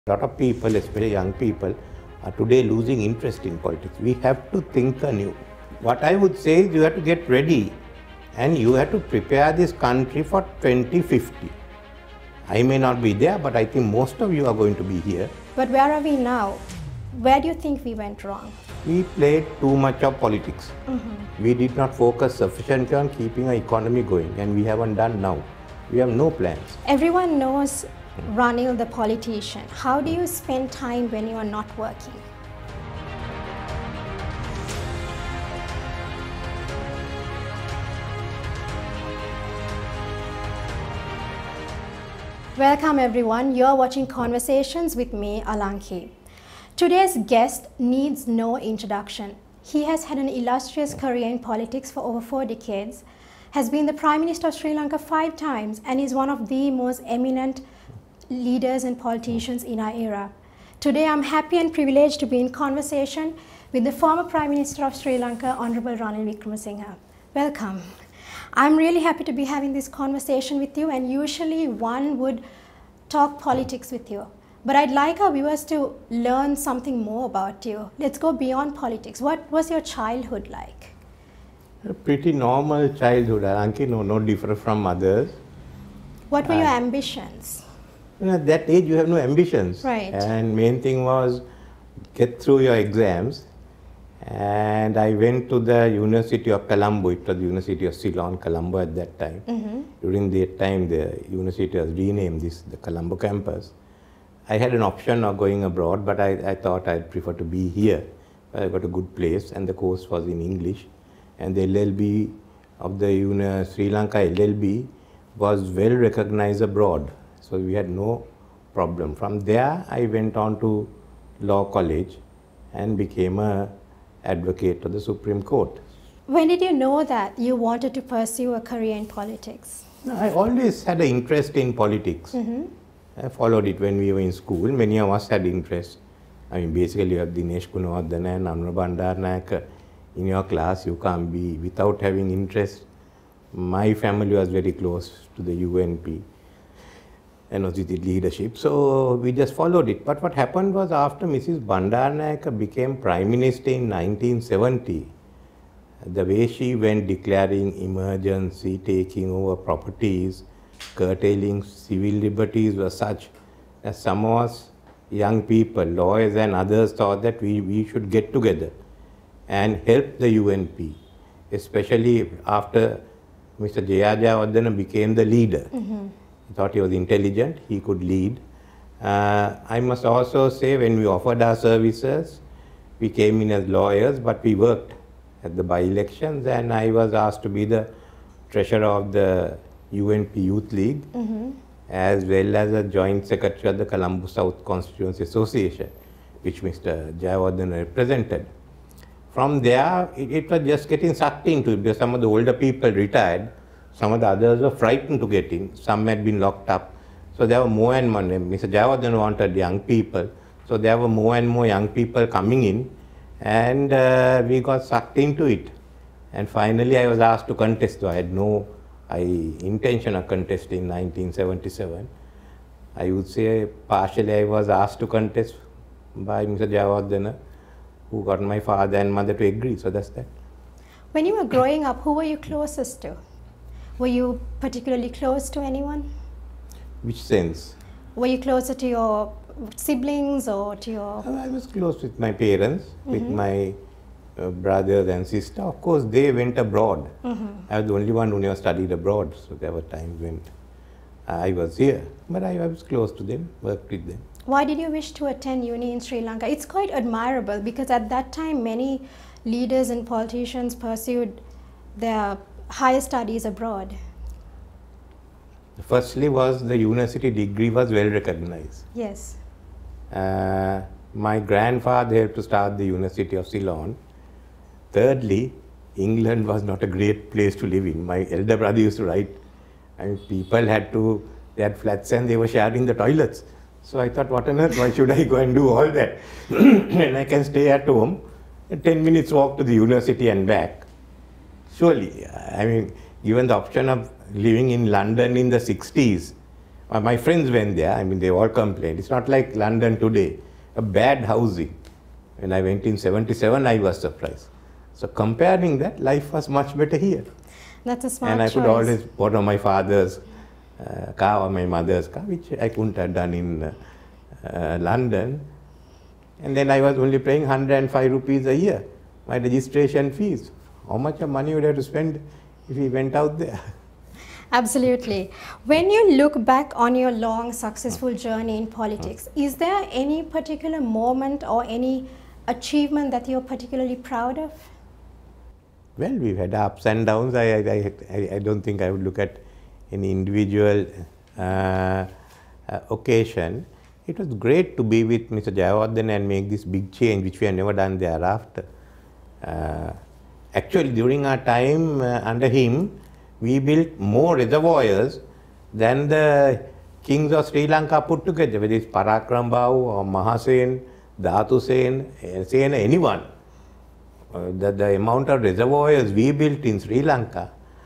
A lot of people, especially young people, are today losing interest in politics. We have to think anew. What I would say is you have to get ready and you have to prepare this country for 2050. I may not be there, but I think most of you are going to be here. But where are we now? Where do you think we went wrong? We played too much of politics. We did not focus sufficiently on keeping our economy going, and we haven't done now. We have no plans. Everyone knows Ranil the politician. How do you spend time when you are not working? Welcome everyone, you're watching Conversations with me, Alanki. Today's guest needs no introduction. He has had an illustrious career in politics for over 4 decades, has been the Prime Minister of Sri Lanka 5 times, and is one of the most eminent leaders and politicians in our era. Today I'm happy and privileged to be in conversation with the former Prime Minister of Sri Lanka, Honorable Ranil Wickremesinghe. Welcome. I'm really happy to be having this conversation with you, and usually one would talk politics with you. But I'd like our viewers to learn something more about you. Let's go beyond politics. What was your childhood like? A pretty normal childhood, Alanki, no different from others. What were your ambitions? At that age, you have no ambitions. Right. And main thing was get through your exams. And I went to the University of Colombo. It was the University of Ceylon, Colombo at that time. During that time, the university was renamed the Colombo campus. I had an option of going abroad, but I thought I'd prefer to be here. I got a good place, and the course was in English. And the LLB of the Sri Lanka LLB was well recognized abroad. So we had no problem. From there, I went on to law college and became an advocate of the Supreme Court. When did you know that you wanted to pursue a career in politics? I always had an interest in politics. I followed it when we were in school. Many of us had interest. I mean, basically, you have Dinesh Gunawardena and Anura Bandaranaike in your class. You can't be without having interest. My family was very close to the UNP and was with the leadership. So we just followed it. But what happened was after Mrs. Bandaranaike became Prime Minister in 1970, the way she went declaring emergency, taking over properties, curtailing civil liberties was such that some of us young people, lawyers and others thought that we should get together and help the UNP, especially after Mr. J.R. Jayawardena became the leader. He thought he was intelligent, he could lead. I must also say when we offered our services, we came in as lawyers, but we worked at the by-elections, and I was asked to be the treasurer of the UNP Youth League, as well as a joint secretary of the Colombo South Constituency Association, which Mr. Jayawardena represented. From there, it was just getting sucked into it, because some of the older people retired, some of the others were frightened to get in, some had been locked up. So there were more and more, Mr. Jayawardena wanted young people, so there were more and more young people coming in, and we got sucked into it. And finally I was asked to contest, though I had no intention of contesting in 1977. I would say partially I was asked to contest by Mr. Jayawardena, who got my father and mother to agree, so that's that. When you were growing up, who were you closest to? Were you particularly close to anyone? Which sense? Were you closer to your siblings or to your... I was close with my parents, with my brothers and sister. Of course, they went abroad. I was the only one who never studied abroad, so there were times when I was here. But I was close to them, worked with them. Why did you wish to attend uni in Sri Lanka? It's quite admirable, because at that time many leaders and politicians pursued their higher studies abroad. Firstly was the university degree was well recognized. Yes. My grandfather helped to start the University of Ceylon. Thirdly, England was not a great place to live in. My elder brother used to write, and people they had flats and they were sharing the toilets. So I thought, what on earth, why should I go and do all that? And I can stay at home, 10 minutes walk to the university and back. Surely, I mean, given the option of living in London in the 60s, My friends went there, I mean, they all complained. It's not like London today, a bad housing. When I went in 77, I was surprised. So comparing that, life was much better here. That's a smart And I choice. could always borrow my father's car or my mother's car, which I couldn't have done in London. And then I was only paying 105 rupees a year, my registration fees. How much of money would I have to spend if we went out there? Absolutely. When you look back on your long, successful journey in politics, is there any particular moment or any achievement that you're particularly proud of? Well, we've had ups and downs. I don't think I would look at any individual occasion. It was great to be with Mr. Jayawardena and make this big change, which we have never done thereafter. Actually, during our time under him, we built more reservoirs than the kings of Sri Lanka put together, whether it's Parakram Bahu or Mahasen, Dhatu Sen, anyone. The amount of reservoirs we built in Sri Lanka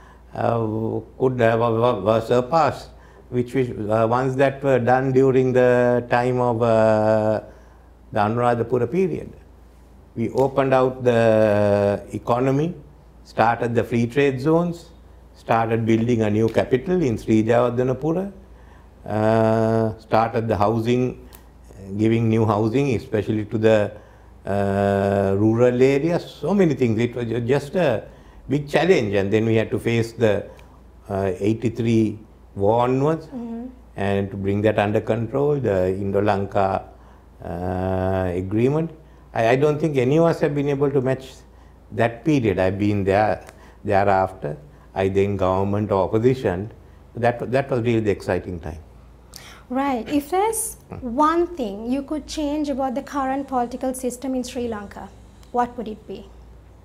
were surpassed, which ones that were done during the time of the Anuradhapura period. We opened out the economy, started the free trade zones, started building a new capital in Sri Jayawardenapura, started the housing, giving new housing, especially to the rural areas, so many things. It was just a big challenge, and then we had to face the 83 war onwards, and to bring that under control, the Indo-Lanka agreement. I don't think any of us have been able to match that period. I've been there thereafter, either in government or opposition. That was really the exciting time. Right. If there's one thing you could change about the current political system in Sri Lanka, what would it be?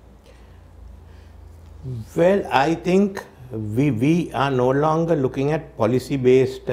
Well, I think we are no longer looking at policy-based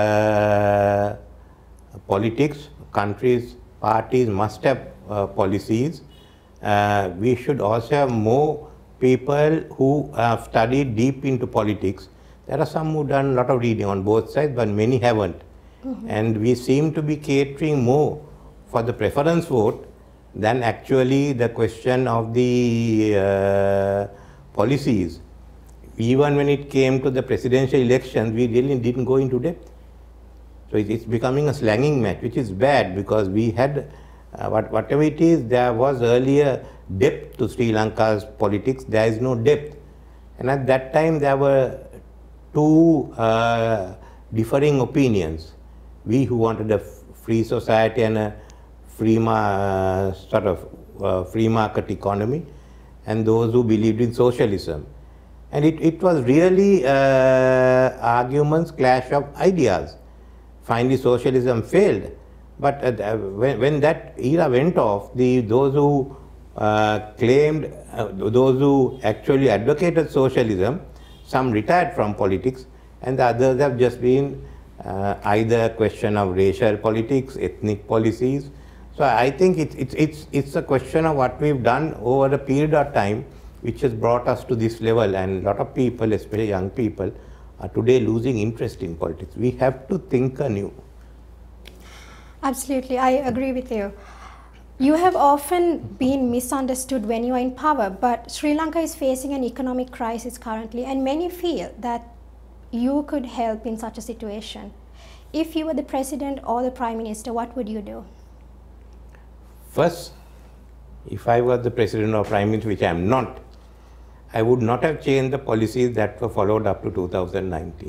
politics. Countries, parties must have policies. We should also have more people who have studied deep into politics. There are some who've done a lot of reading on both sides, but many haven't. And we seem to be catering more for the preference vote than actually the question of the policies. Even when it came to the presidential elections, we really didn't go into depth. So it's becoming a slanging match, which is bad, because we had, whatever it is, there was earlier depth to Sri Lanka's politics. There is no depth. And at that time, there were two differing opinions. We who wanted a free society and a free free market economy, and those who believed in socialism. And it was really arguments, clash of ideas. Finally, socialism failed. But when that era went off, those who claimed, those who actually advocated socialism, some retired from politics, and the others have just been either a question of racial politics, ethnic policies. So I think it's a question of what we've done over a period of time, which has brought us to this level, and a lot of people, especially young people, are today losing interest in politics. We have to think anew. Absolutely, I agree with you. You have often been misunderstood when you are in power, but Sri Lanka is facing an economic crisis currently, and many feel that you could help in such a situation. If you were the president or the prime minister, what would you do? First, if I was the president or prime minister, which I am not, I would not have changed the policies that were followed up to 2019.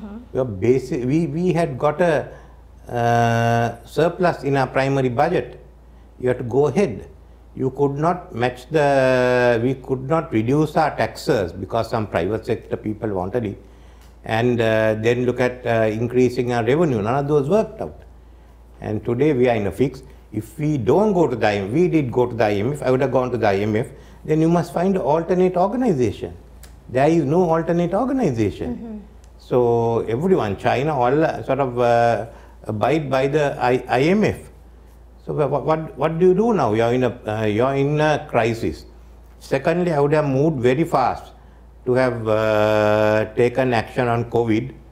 We had got a surplus in our primary budget. You have to go ahead. You could not match we could not reduce our taxes because some private sector people wanted it, and then look at increasing our revenue. None of those worked out. And today we are in a fix. If we don't go to the IMF, we did go to the IMF, I would have gone to the IMF, then you must find an alternate organization. There is no alternate organization. So everyone, China, all sort of abide by the IMF. So what do you do now? You're in a crisis. Secondly, I would have moved very fast to have taken action on COVID,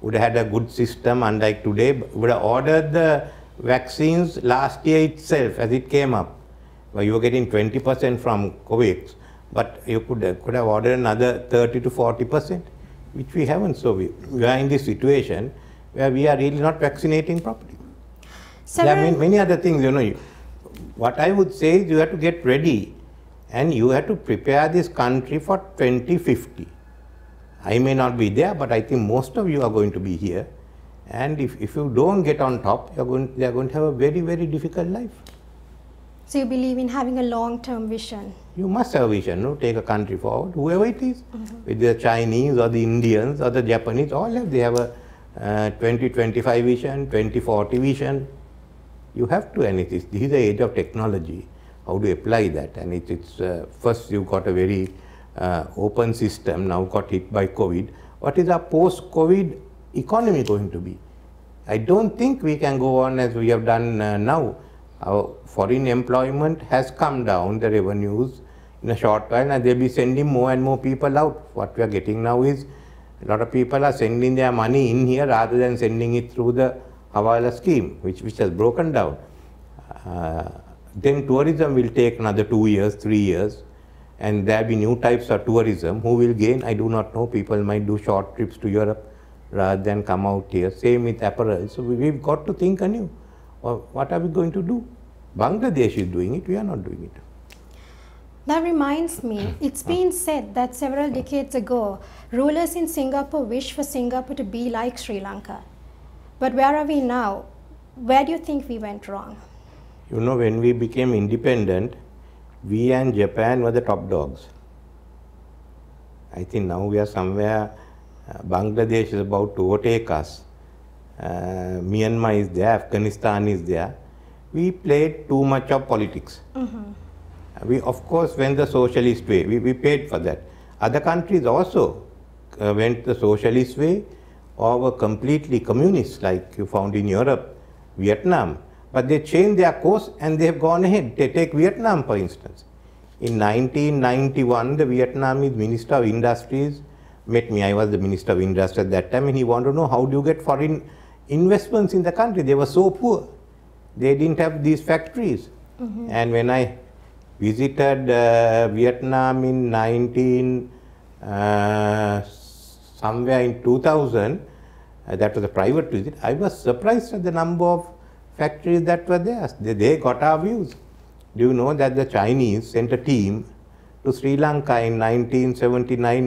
would have had a good system, unlike today, would have ordered the vaccines last year itself as it came up. Well, you were getting 20% from COVAX, but you could have ordered another 30 to 40%, which we haven't. So we are in this situation where we are really not vaccinating properly. There are many other things, you know. What I would say is you have to get ready and you have to prepare this country for 2050. I may not be there, but I think most of you are going to be here. And if you don't get on top, they are going to have a very, very difficult life. So you believe in having a long-term vision? You must have a vision, no? Take a country forward, whoever it is, with the Chinese or the Indians or the Japanese, they have a 2025 vision, 2040 vision. You have to, and this is the age of technology. How do you apply that? And it's first you've got a very open system, now got hit by COVID. What is our post-COVID economy going to be? I don't think we can go on as we have done now. Our foreign employment has come down, the revenues, in a short while, and they'll be sending more and more people out. What we are getting now is a lot of people are sending their money in here rather than sending it through the Hawala scheme, which has broken down. Then tourism will take another 2 years, 3 years, and there will be new types of tourism. Who will gain? I do not know. People might do short trips to Europe rather than come out here. Same with apparel. So we've got to think anew. What are we going to do? Bangladesh is doing it, we are not doing it. That reminds me, it's been said that several decades ago, rulers in Singapore wished for Singapore to be like Sri Lanka. But where are we now? Where do you think we went wrong? You know, when we became independent, we and Japan were the top dogs. I think now we are somewhere, Bangladesh is about to overtake us. Myanmar is there, Afghanistan is there. We played too much of politics. We, of course, went the socialist way. We paid for that. Other countries also went the socialist way or were completely communist, like you found in Europe, Vietnam. But they changed their course and they have gone ahead. They take Vietnam, for instance. In 1991, the Vietnamese Minister of Industries met me. I was the Minister of Industry at that time, and he wanted to know how do you get foreign investments in the country. They were so poor. They didn't have these factories. And when I visited Vietnam in somewhere in 2000, that was a private visit, I was surprised at the number of factories that were there. They got our views. Do you know that the Chinese sent a team to Sri Lanka in 1979,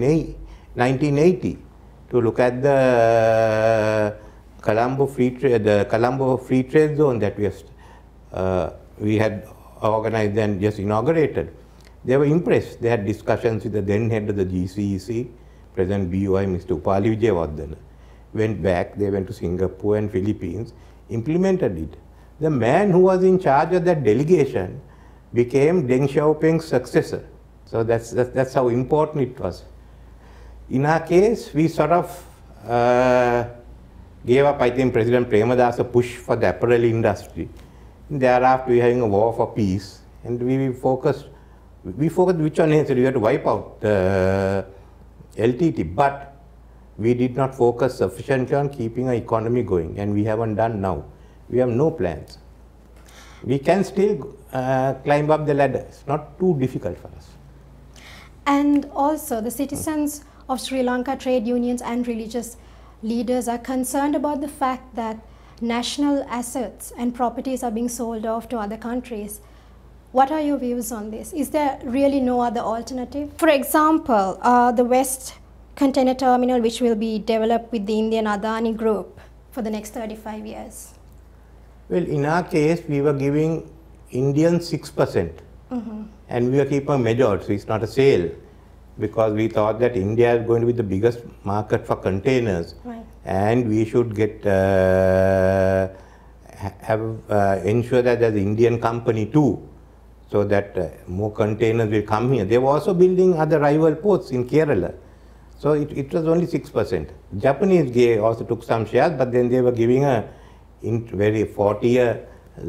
1980 to look at the Colombo Free Trade Zone that we had organized and just inaugurated. They were impressed. They had discussions with the then head of the GCEC, President BOI, Mr. Upali Vijayawardena. Went back, they went to Singapore and Philippines, implemented it. The man who was in charge of that delegation became Deng Xiaoping's successor. So that's how important it was. In our case, we sort of gave up, I think, President Premadasa a push for the apparel industry. Thereafter, we were having a war for peace, and we focused which one is we had to wipe out the LTT, but we did not focus sufficiently on keeping our economy going, and we haven't done now. We have no plans. We can still climb up the ladder. It's not too difficult for us. And also, the citizens of Sri Lanka, trade unions and religious leaders are concerned about the fact that national assets and properties are being sold off to other countries. What are your views on this? Is there really no other alternative? For example, the West Container Terminal, which will be developed with the Indian Adani Group for the next 35 years. Well, in our case, we were giving Indians 6%, and we were keeping a majority, so it's not a sale, because we thought that India is going to be the biggest market for containers, right, and we should get ensure that there's an Indian company too, so that more containers will come here. They were also building other rival ports in Kerala, so it was only 6%. Japanese also took some shares, but then they were giving a very 40-year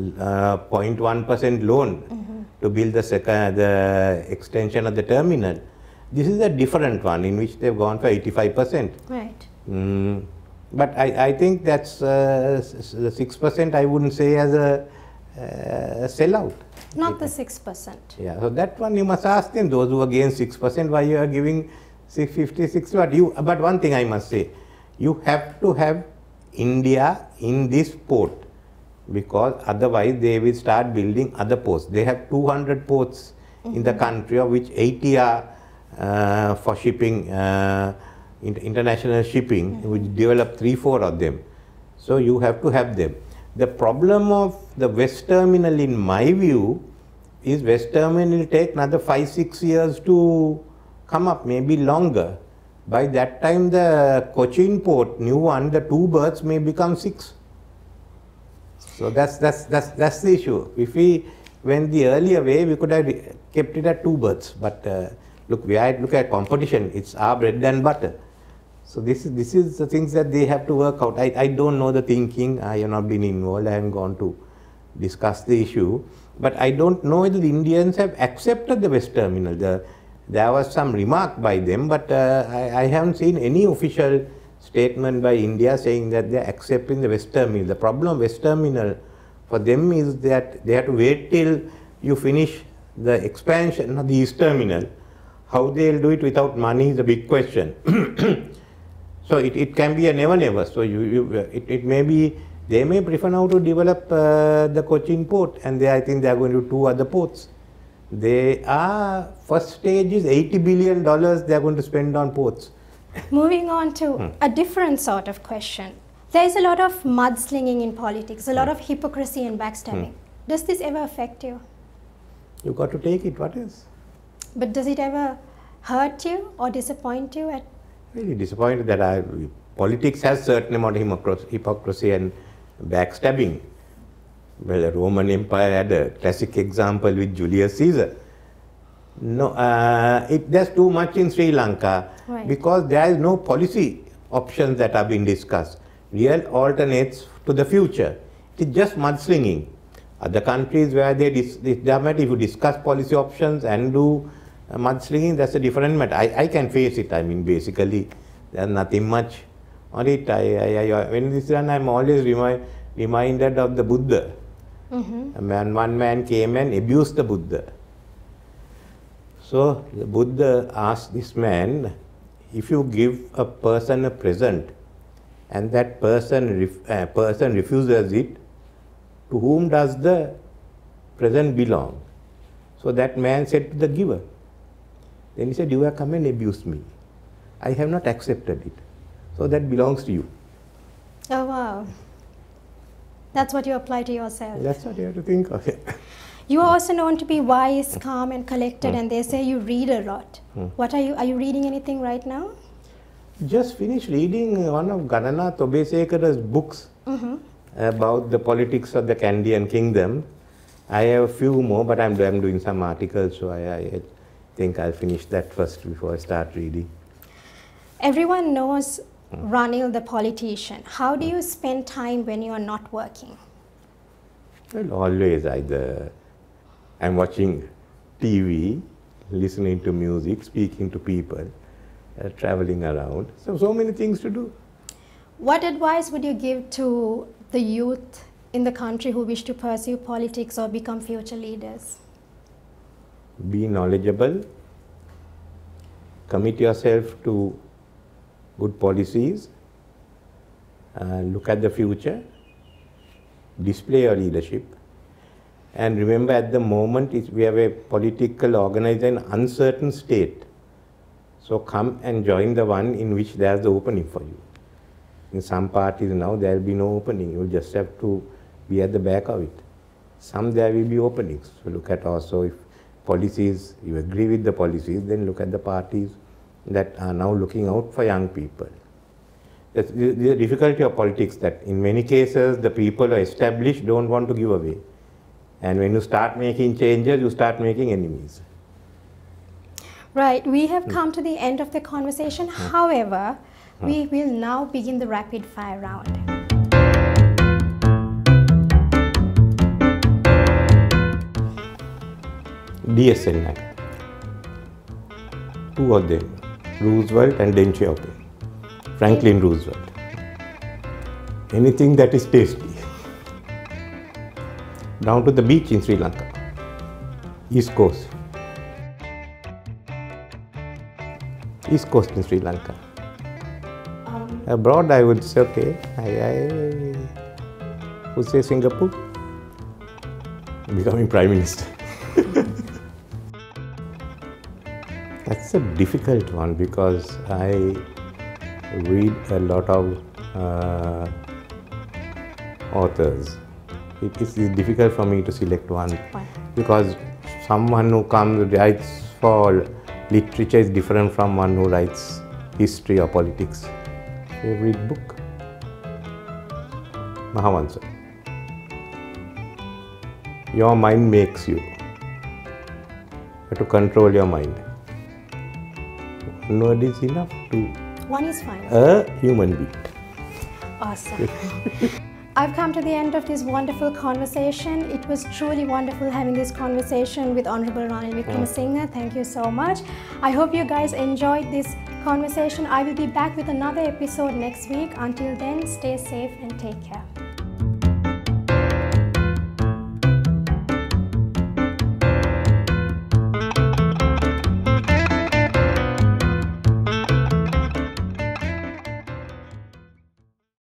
0.1% loan to build the extension of the terminal. This is a different one in which they've gone for 85%. Right. But I think that's the 6% I wouldn't say as a sellout. Not the 6%. Yeah, so that one you must ask them, those who are against 6%, why you are giving 650, but one thing I must say, you have to have India in this port, because otherwise they will start building other ports. They have 200 ports in the country, of which 80 are for shipping, international shipping. We develop 3-4 of them. So you have to have them. The problem of the West Terminal, in my view, is West Terminal will take another 5-6 years to come up, maybe longer. By that time, the Cochin port, new one, the 2 berths may become 6. So that's the issue. If we went the earlier way, we could have kept it at 2 berths. But look at competition. It's our bread and butter. So this is the things that they have to work out. I don't know the thinking. I have not been involved. I haven't gone to discuss the issue. But I don't know whether the Indians have accepted the West Terminal. There was some remark by them, but I haven't seen any official statement by India saying that they are accepting the West Terminal. The problem of West Terminal for them is that they have to wait till you finish the expansion of the East Terminal. How they'll do it without money is a big question. So it can be a never. So it may be, they may prefer now to develop the Cochin port, and I think they are going to do 2 other ports. First stage is $80 billion they are going to spend on ports. Moving on to a different sort of question. There is a lot of mudslinging in politics, a lot of hypocrisy and backstabbing. Does this ever affect you? You got to take it, what is? But does it ever hurt you or disappoint you? Really disappointed that politics has certain amount of hypocrisy and backstabbing. Well, the Roman Empire had a classic example with Julius Caesar. No, there's too much in Sri Lanka, right, because there is no policy options that are being discussed, real alternates to the future. It's just mudslinging. Other countries where if you discuss policy options and do mudslinging, that's a different matter. I can face it. I mean, basically, there's nothing much on it. When this is done, I'm always reminded of the Buddha. One man came and abused the Buddha. So the Buddha asked this man, if you give a person a present and that person refuses it, to whom does the present belong? So that man said to the giver. Then he said, you have come and abused me. I have not accepted it. So that belongs to you. Oh, wow. That's what you apply to yourself. That's what you have to think of. You are also known to be wise, calm and collected, and they say you read a lot. What are you reading anything right now? Just finished reading one of Ganana Tobesekara's books about the politics of the Kandyan kingdom. I have a few more, but I'm doing some articles, so I think I'll finish that first before I start reading. Everyone knows Ranil the politician. How do you spend time when you are not working? Well, always either I'm watching TV, listening to music, speaking to people, traveling around. So many things to do. What advice would you give to the youth in the country who wish to pursue politics or become future leaders? Be knowledgeable, commit yourself to good policies, look at the future, display your leadership, and remember at the moment we have a political organization, uncertain state. So come and join the one in which there's the opening for you. In some parties now there will be no opening, you just have to be at the back of it. Some there will be openings. So look at also if policies, you agree with the policies, then look at the parties that are now looking out for young people. That's the difficulty of politics, that in many cases the people who are established don't want to give away. And when you start making changes, you start making enemies. Right, we have come to the end of the conversation. However, we will now begin the rapid fire round. DSL Naik. Two of them, Roosevelt and Deng Xiaoping. Franklin Roosevelt. Anything that is tasty. Down to the beach in Sri Lanka. East Coast. East Coast in Sri Lanka. Abroad, I would say, okay, I would say Singapore. Becoming Prime Minister. That's a difficult one because I read a lot of authors. It is difficult for me to select one. Why? Because someone who writes for literature is different from one who writes history or politics. Favorite book? Mahavansa. Your mind makes you. You have to control your mind. One word is enough to One is fine. a human being. Awesome. I've come to the end of this wonderful conversation. It was truly wonderful having this conversation with Honorable Ranil Wickremesinghe. Thank you so much. I hope you guys enjoyed this conversation. I will be back with another episode next week. Until then, stay safe and take care.